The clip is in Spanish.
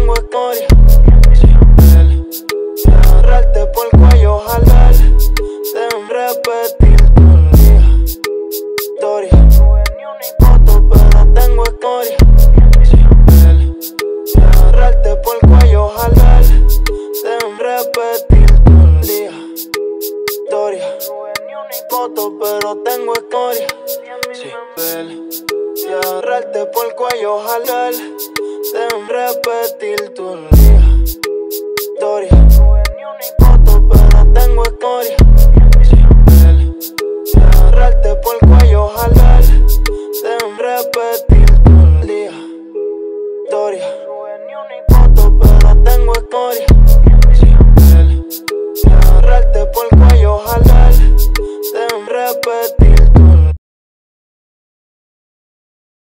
tengo escoria. Y agarrarte por el cuello, jalar. Deben repetir tu día. Historia. Ni una foto, pero tengo escoria. Y agarrarte por el cuello, jalar. Deben repetir tu día. Historia. Ni una foto, pero tengo escoria. Y agarrarte por el cuello, jalar. Deben repetir tu día. Historia. Ni una foto, pero tengo escoria. Y agarrarte por el cuello, jalar. Deben repetir.